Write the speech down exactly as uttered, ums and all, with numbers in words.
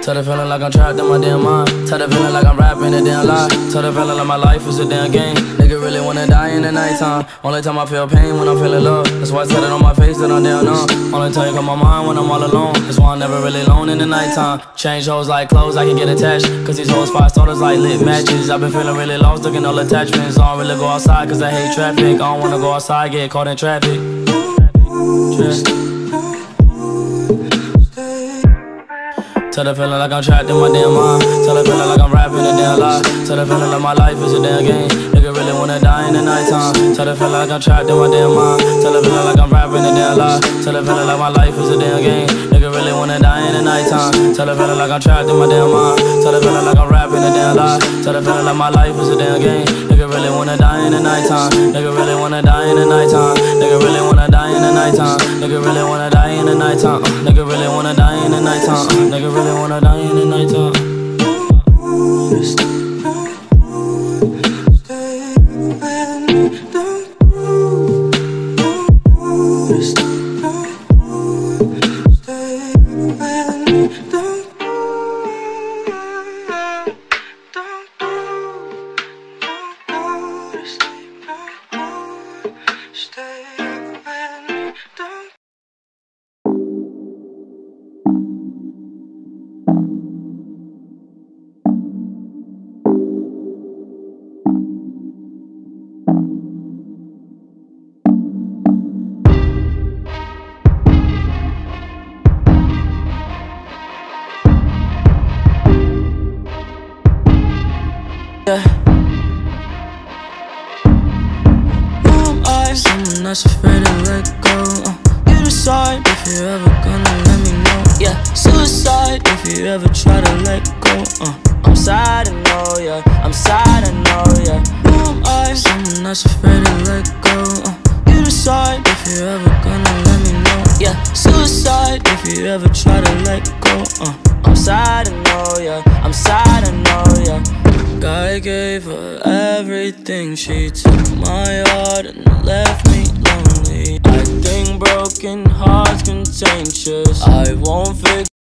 Tell the feeling like I'm trapped in my damn mind. Tell the feeling like I'm rapping a damn lie. Tell the feeling like my life is a damn game. Nigga really wanna die in the nighttime. Only time I feel pain when I'm feeling love. That's why I tell it on my face that I'm down numb. Only time you come my mind when I'm all alone. That's why I'm never really alone in the nighttime. Change hoes like clothes, I can get attached. Cause these hoes five starters like lit matches. I've been feeling really lost, looking all attachments. I don't really go outside cause I hate traffic. I don't wanna go outside, get caught in traffic. Traffic. Tell the feeling like I'm trapped in my damn mind. Tell the feeling like I'm rapping a damn lie. Tell the feeling like my life is a damn game. Nigga really wanna die in the nighttime. Tell the feeling like I'm trapped in my damn mind. Tell the feeling like I'm rapping a damn lie. Tell the feeling like my life is a damn game. Nigga really wanna die in the nighttime. Tell the feeling like I'm trapped in my damn mind. Tell the feeling like I'm rapping a damn lie. Tell the feeling like my life is a damn game. Nigga really wanna die in the nighttime. Nigga really wanna die in the nighttime. Nigga really wanna die in the nighttime. Nigga really wanna die in the nighttime. Nigga really wanna die in the nighttime. Nigga really wanna die in the nighttime. Yeah. Who am I? Someone that's afraid to let go. uh, You decide if you're ever gonna let me know. Yeah, suicide if you ever try to let go. uh, I'm sad, I know, yeah. I'm sad, I know, yeah. Who am I? Someone that's afraid to let go. uh, You decide if you're ever gonna let me know. Yeah, suicide if you ever try to let go. uh, I'm sad, I know, yeah. I'm sad, I know, yeah. I gave her everything. She took my heart and left me lonely. I think broken hearts contagious. I won't fix